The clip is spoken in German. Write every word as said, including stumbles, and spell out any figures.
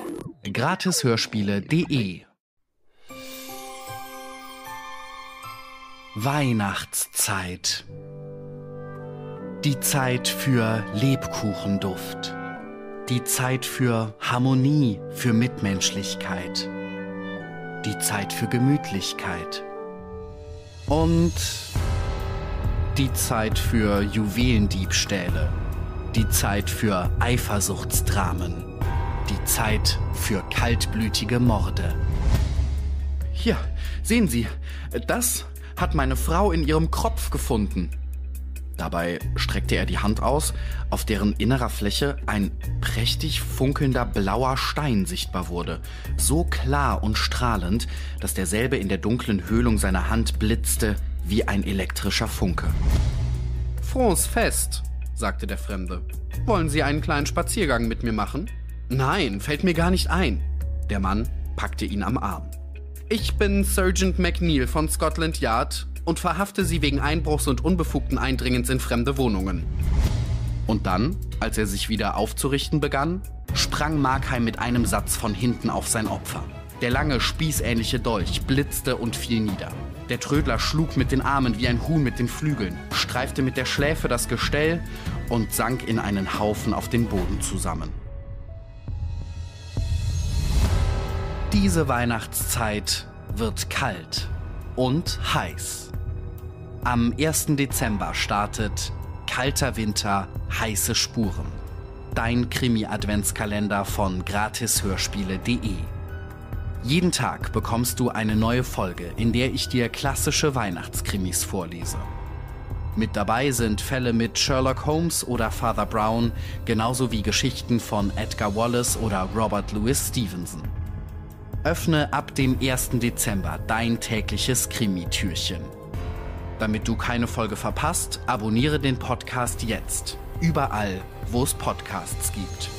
Gratishörspiele punkt de Weihnachtszeit. Die Zeit für Lebkuchenduft. Die Zeit für Harmonie, für Mitmenschlichkeit. Die Zeit für Gemütlichkeit. Und die Zeit für Juwelendiebstähle. Die Zeit für Eifersuchtsdramen. Die Zeit für kaltblütige Morde. Hier, sehen Sie, das hat meine Frau in ihrem Kropf gefunden. Dabei streckte er die Hand aus, auf deren innerer Fläche ein prächtig funkelnder blauer Stein sichtbar wurde. So klar und strahlend, dass derselbe in der dunklen Höhlung seiner Hand blitzte wie ein elektrischer Funke. »Frohes Fest«, sagte der Fremde. »Wollen Sie einen kleinen Spaziergang mit mir machen?« »Nein, fällt mir gar nicht ein.« Der Mann packte ihn am Arm. »Ich bin Sergeant McNeil von Scotland Yard und verhafte Sie wegen Einbruchs und unbefugten Eindringens in fremde Wohnungen.« Und dann, als er sich wieder aufzurichten begann, sprang Markheim mit einem Satz von hinten auf sein Opfer. Der lange, spießähnliche Dolch blitzte und fiel nieder. Der Trödler schlug mit den Armen wie ein Huhn mit den Flügeln, streifte mit der Schläfe das Gestell und sank in einen Haufen auf den Boden zusammen. Diese Weihnachtszeit wird kalt und heiß. Am ersten Dezember startet Kalter Winter, heiße Spuren. Dein Krimi-Adventskalender von Gratishörspiele punkt de. Jeden Tag bekommst du eine neue Folge, in der ich dir klassische Weihnachtskrimis vorlese. Mit dabei sind Fälle mit Sherlock Holmes oder Father Brown, genauso wie Geschichten von Edgar Wallace oder Robert Louis Stevenson. Öffne ab dem ersten Dezember dein tägliches Krimi-Türchen. Damit du keine Folge verpasst, abonniere den Podcast jetzt. Überall, wo es Podcasts gibt.